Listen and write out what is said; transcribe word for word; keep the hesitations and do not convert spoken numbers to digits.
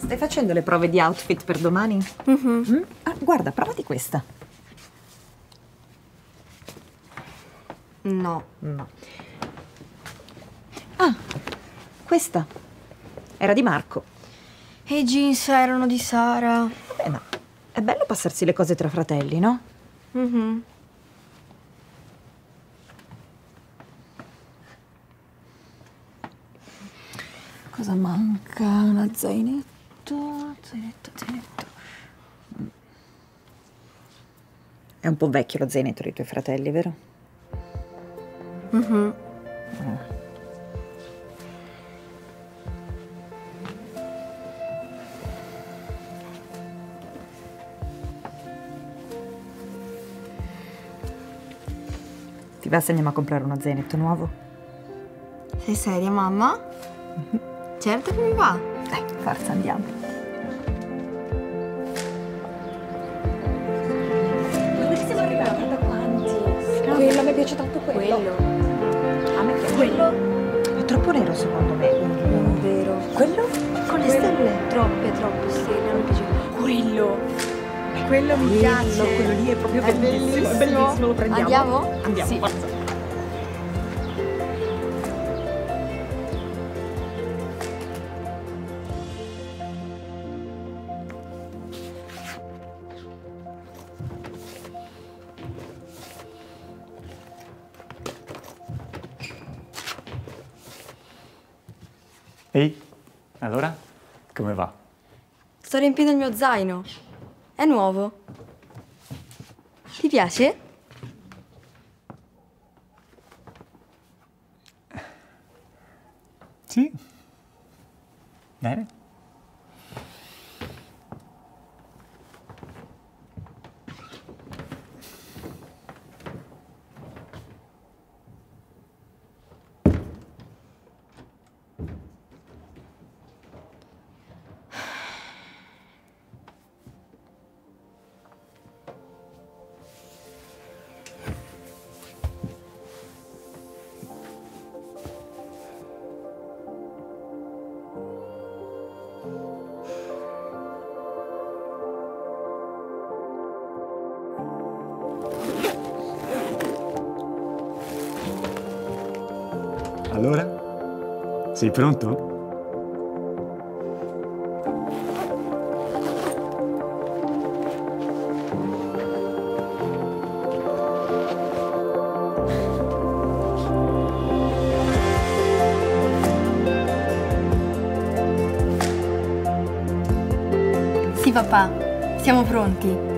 Stai facendo le prove di outfit per domani? Mm-hmm. Mm? Ah, guarda, provati questa. No. No. Ah, questa. Era di Marco. E i jeans erano di Sara. Vabbè, ma è bello passarsi le cose tra fratelli, no? Mm-hmm. Cosa manca? Uno zainetto, zainetto, zainetto. È un po' vecchio lo zainetto dei tuoi fratelli, vero? Mm-hmm. Eh. Ti va se andiamo a comprare uno zainetto nuovo? Sei seria, mamma? Mm-hmm. Certo che mi va. Dai, forza, andiamo. Guarda che siamo arrivati da quanti? Quello, a me piace tanto quello. Quello. A me piace. Quello. È troppo nero secondo me. Non è vero. Quello? Con le stelle? Troppe, troppe stelle, non mi piace. Quello. Quello mi piace. Quello lì è proprio È bellissimo. È bellissimo, lo prendiamo. Andiamo? Andiamo, Sì. forza. Ehi, allora? Come va? Sto riempiendo il mio zaino. È nuovo. Ti piace? Sì. Bene. Allora? Sei pronto? Sì, papà. Siamo pronti.